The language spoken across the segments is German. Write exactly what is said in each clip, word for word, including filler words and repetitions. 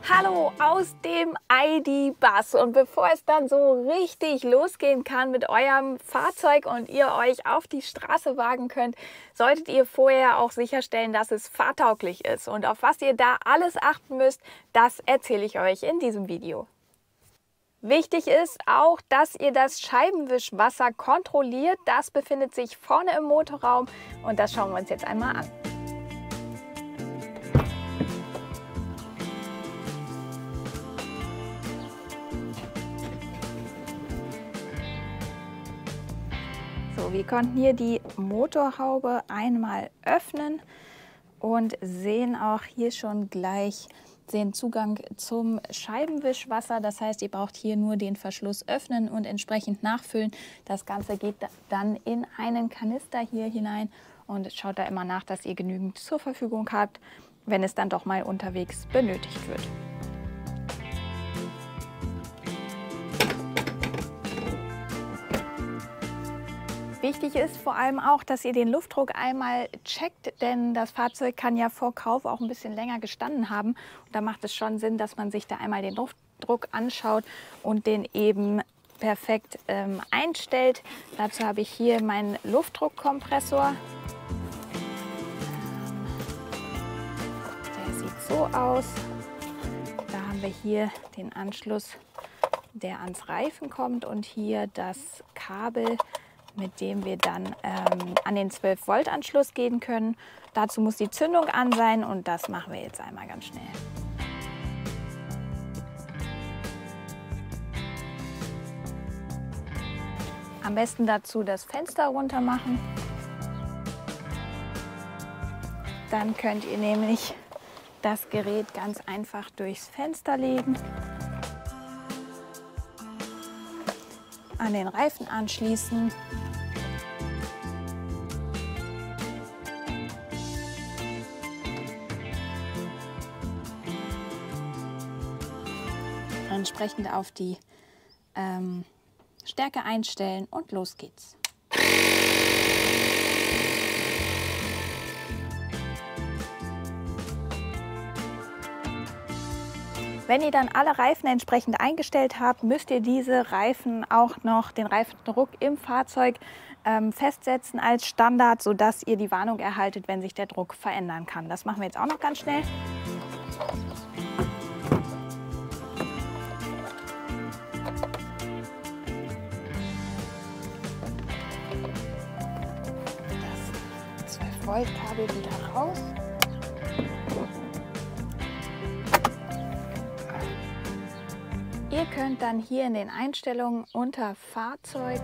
Hallo aus dem I D-Bus, und bevor es dann so richtig losgehen kann mit eurem Fahrzeug und ihr euch auf die Straße wagen könnt, solltet ihr vorher auch sicherstellen, dass es fahrtauglich ist. Und auf was ihr da alles achten müsst, das erzähle ich euch in diesem Video. Wichtig ist auch, dass ihr das Scheibenwischwasser kontrolliert. Das befindet sich vorne im Motorraum und das schauen wir uns jetzt einmal an. So, wir konnten hier die Motorhaube einmal öffnen und sehen auch hier schon gleich den Zugang zum Scheibenwischwasser. Das heißt, ihr braucht hier nur den Verschluss öffnen und entsprechend nachfüllen. Das Ganze geht dann in einen Kanister hier hinein und schaut da immer nach, dass ihr genügend zur Verfügung habt, wenn es dann doch mal unterwegs benötigt wird. Wichtig ist vor allem auch, dass ihr den Luftdruck einmal checkt, denn das Fahrzeug kann ja vor Kauf auch ein bisschen länger gestanden haben. Und da macht es schon Sinn, dass man sich da einmal den Luftdruck anschaut und den eben perfekt ähm, einstellt. Dazu habe ich hier meinen Luftdruckkompressor. Der sieht so aus. Da haben wir hier den Anschluss, der ans Reifen kommt, und hier das Kabel, mit dem wir dann ähm, an den zwölf Volt Anschluss gehen können. Dazu muss die Zündung an sein und das machen wir jetzt einmal ganz schnell. Am besten dazu das Fenster runter machen. Dann könnt ihr nämlich das Gerät ganz einfach durchs Fenster legen, an den Reifen anschließen. Entsprechend auf die ähm, Stärke einstellen und los geht's. Wenn ihr dann alle Reifen entsprechend eingestellt habt, müsst ihr diese Reifen auch noch, den Reifendruck im Fahrzeug ähm, festsetzen als Standard, sodass ihr die Warnung erhaltet, wenn sich der Druck verändern kann. Das machen wir jetzt auch noch ganz schnell. Das zwölf Volt Kabel wieder raus. Ihr könnt dann hier in den Einstellungen unter Fahrzeug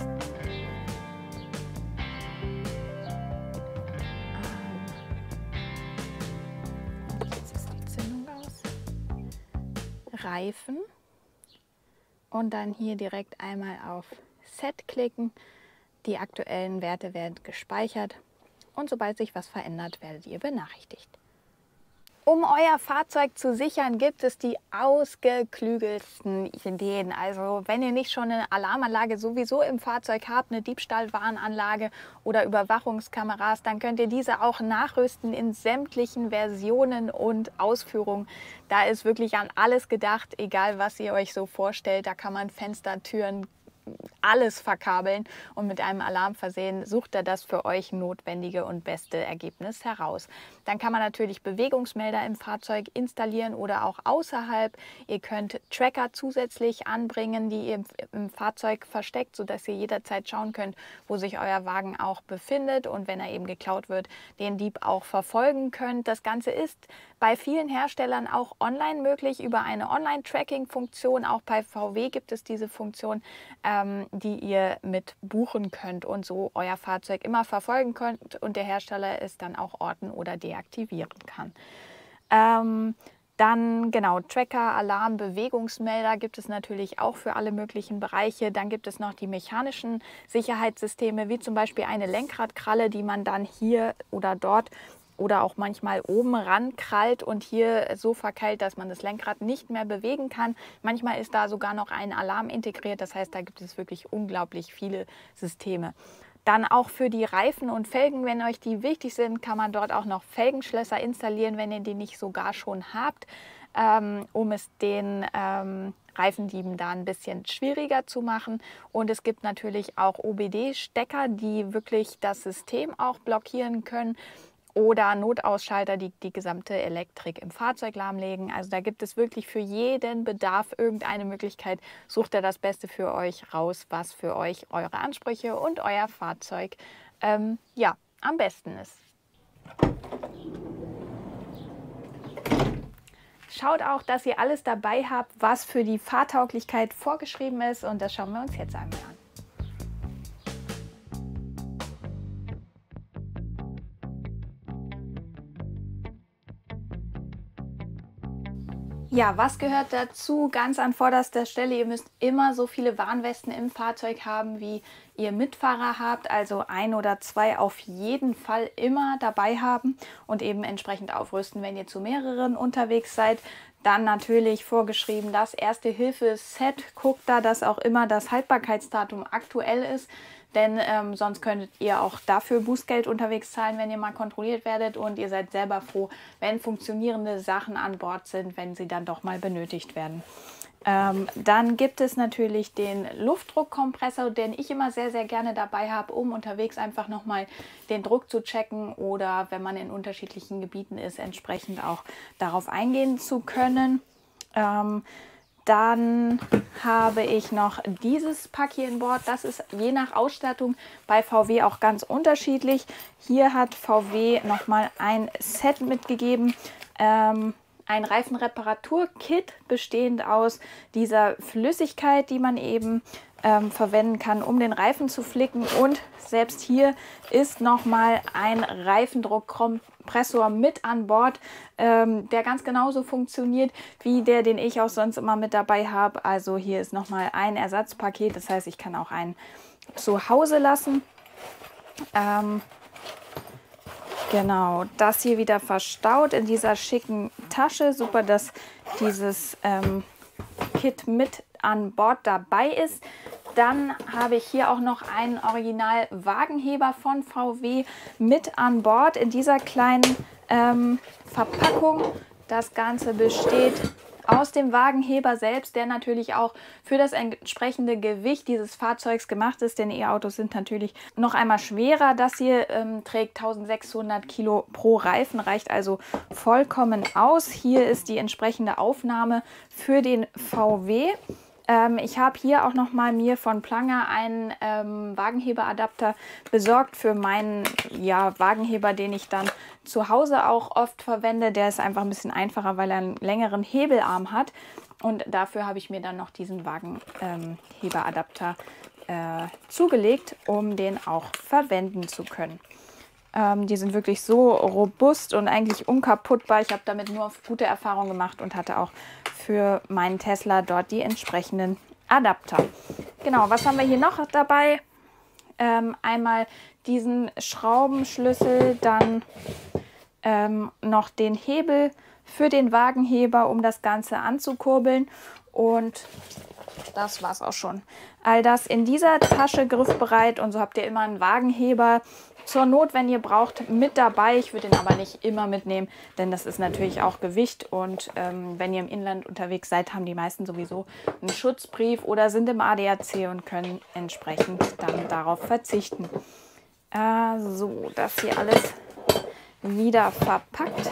jetzt ist die Zündung aus, Reifen, und dann hier direkt einmal auf Set klicken. Die aktuellen Werte werden gespeichert und sobald sich was verändert, werdet ihr benachrichtigt. Um euer Fahrzeug zu sichern, gibt es die ausgeklügelsten Ideen. Also wenn ihr nicht schon eine Alarmanlage sowieso im Fahrzeug habt, eine Diebstahlwarnanlage oder Überwachungskameras, dann könnt ihr diese auch nachrüsten in sämtlichen Versionen und Ausführungen. Da ist wirklich an alles gedacht, egal was ihr euch so vorstellt. Da kann man Fenster, Türen, alles verkabeln und mit einem Alarm versehen. Sucht er das für euch notwendige und beste Ergebnis heraus. Dann kann man natürlich Bewegungsmelder im Fahrzeug installieren oder auch außerhalb. Ihr könnt Tracker zusätzlich anbringen, die ihr im Fahrzeug versteckt, sodass ihr jederzeit schauen könnt, wo sich euer Wagen auch befindet, und wenn er eben geklaut wird, den Dieb auch verfolgen könnt. Das Ganze ist bei vielen Herstellern auch online möglich über eine Online-Tracking-Funktion. Auch bei V W gibt es diese Funktion, ähm, die ihr mit buchen könnt und so euer Fahrzeug immer verfolgen könnt und der Hersteller es dann auch orten oder deaktivieren kann. Ähm, Dann genau, Tracker, Alarm, Bewegungsmelder gibt es natürlich auch für alle möglichen Bereiche. Dann gibt es noch die mechanischen Sicherheitssysteme, wie zum Beispiel eine Lenkradkralle, die man dann hier oder dort oder auch manchmal oben rankrallt und hier so verkeilt, dass man das Lenkrad nicht mehr bewegen kann. Manchmal ist da sogar noch ein Alarm integriert, das heißt, da gibt es wirklich unglaublich viele Systeme. Dann auch für die Reifen und Felgen, wenn euch die wichtig sind, kann man dort auch noch Felgenschlösser installieren, wenn ihr die nicht sogar schon habt, ähm, um es den ähm, Reifendieben da ein bisschen schwieriger zu machen. Und es gibt natürlich auch O B D-Stecker, die wirklich das System auch blockieren können. Oder Notausschalter, die die gesamte Elektrik im Fahrzeug lahmlegen. Also da gibt es wirklich für jeden Bedarf irgendeine Möglichkeit. Sucht ihr das Beste für euch raus, was für euch eure Ansprüche und euer Fahrzeug ähm, ja, am besten ist. Schaut auch, dass ihr alles dabei habt, was für die Fahrtauglichkeit vorgeschrieben ist. Und das schauen wir uns jetzt einmal an. Ja, was gehört dazu? Ganz an vorderster Stelle, ihr müsst immer so viele Warnwesten im Fahrzeug haben, wie ihr Mitfahrer habt. Also ein oder zwei auf jeden Fall immer dabei haben und eben entsprechend aufrüsten, wenn ihr zu mehreren unterwegs seid. Dann natürlich vorgeschrieben das Erste-Hilfe-Set. Guckt da, dass auch immer das Haltbarkeitsdatum aktuell ist. Denn ähm, sonst könntet ihr auch dafür Bußgeld unterwegs zahlen, wenn ihr mal kontrolliert werdet. Und ihr seid selber froh, wenn funktionierende Sachen an Bord sind, wenn sie dann doch mal benötigt werden. Ähm, dann gibt es natürlich den Luftdruckkompressor, den ich immer sehr, sehr gerne dabei habe, um unterwegs einfach nochmal den Druck zu checken oder wenn man in unterschiedlichen Gebieten ist, entsprechend auch darauf eingehen zu können. Ähm, Dann habe ich noch dieses Pack hier an Bord. Das ist je nach Ausstattung bei V W auch ganz unterschiedlich. Hier hat V W nochmal ein Set mitgegeben. Ähm, ein Reifenreparatur-Kit bestehend aus dieser Flüssigkeit, die man eben ähm, verwenden kann, um den Reifen zu flicken. Und selbst hier ist nochmal ein Reifendruckkompressor mit an Bord, ähm, der ganz genauso funktioniert wie der, den ich auch sonst immer mit dabei habe. Also hier ist nochmal ein Ersatzpaket, das heißt, ich kann auch einen zu Hause lassen. Ähm, Genau, das hier wieder verstaut in dieser schicken Tasche. Super, dass dieses ähm, Kit mit an Bord dabei ist. Dann habe ich hier auch noch einen Original-Wagenheber von V W mit an Bord in dieser kleinen ähm, Verpackung. Das Ganze besteht aus dem Wagenheber selbst, der natürlich auch für das entsprechende Gewicht dieses Fahrzeugs gemacht ist, denn E-Autos sind natürlich noch einmal schwerer. Das hier ähm, trägt eintausendsechshundert Kilo pro Reifen, reicht also vollkommen aus. Hier ist die entsprechende Aufnahme für den V W. Ähm, ich habe hier auch noch mal mir von Planger einen ähm, Wagenheberadapter besorgt für meinen ja, Wagenheber, den ich dann zu Hause auch oft verwende. Der ist einfach ein bisschen einfacher, weil er einen längeren Hebelarm hat. Und dafür habe ich mir dann noch diesen Wagenheberadapter äh, zugelegt, um den auch verwenden zu können. Ähm, die sind wirklich so robust und eigentlich unkaputtbar. Ich habe damit nur gute Erfahrungen gemacht und hatte auch für meinen Tesla dort die entsprechenden Adapter. Genau, was haben wir hier noch dabei? Ähm, einmal diesen Schraubenschlüssel, dann ähm, noch den Hebel für den Wagenheber, um das Ganze anzukurbeln. Und das war's auch schon. All das in dieser Tasche griffbereit und so habt ihr immer einen Wagenheber zur Not, wenn ihr braucht, mit dabei. Ich würde den aber nicht immer mitnehmen, denn das ist natürlich auch Gewicht und ähm, wenn ihr im Inland unterwegs seid, haben die meisten sowieso einen Schutzbrief oder sind im A D A C und können entsprechend dann darauf verzichten. Äh, so, das hier alles wieder verpackt.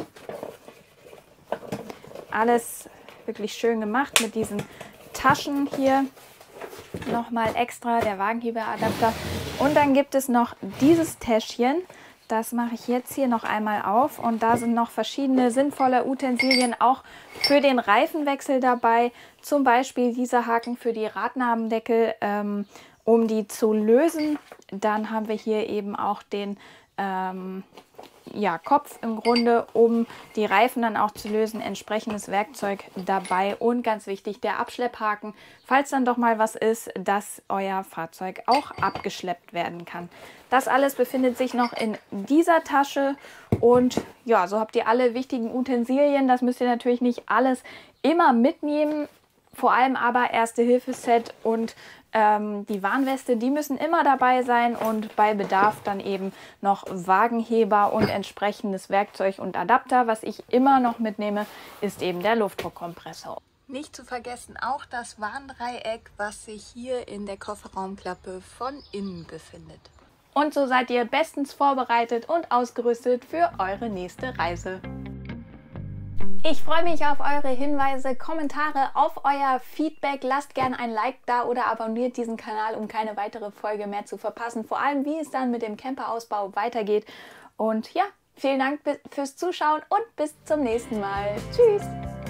Alles wirklich schön gemacht mit diesen Taschen hier. Nochmal extra der Wagenheberadapter. Und dann gibt es noch dieses Täschchen. Das mache ich jetzt hier noch einmal auf. Und da sind noch verschiedene sinnvolle Utensilien auch für den Reifenwechsel dabei. Zum Beispiel dieser Haken für die Radnabendeckel, ähm, um die zu lösen. Dann haben wir hier eben auch den ähm, ja, Kopf im Grunde, um die Reifen dann auch zu lösen, entsprechendes Werkzeug dabei und ganz wichtig der Abschlepphaken, falls dann doch mal was ist, dass euer Fahrzeug auch abgeschleppt werden kann. Das alles befindet sich noch in dieser Tasche und ja, so habt ihr alle wichtigen Utensilien. Das müsst ihr natürlich nicht alles immer mitnehmen, vor allem aber Erste-Hilfe-Set und Ähm, die Warnweste, die müssen immer dabei sein und bei Bedarf dann eben noch Wagenheber und entsprechendes Werkzeug und Adapter. Was ich immer noch mitnehme, ist eben der Luftdruckkompressor. Nicht zu vergessen auch das Warndreieck, was sich hier in der Kofferraumklappe von innen befindet. Und so seid ihr bestens vorbereitet und ausgerüstet für eure nächste Reise. Ich freue mich auf eure Hinweise, Kommentare, auf euer Feedback. Lasst gerne ein Like da oder abonniert diesen Kanal, um keine weitere Folge mehr zu verpassen. Vor allem, wie es dann mit dem Camperausbau weitergeht. Und ja, vielen Dank fürs Zuschauen und bis zum nächsten Mal. Tschüss!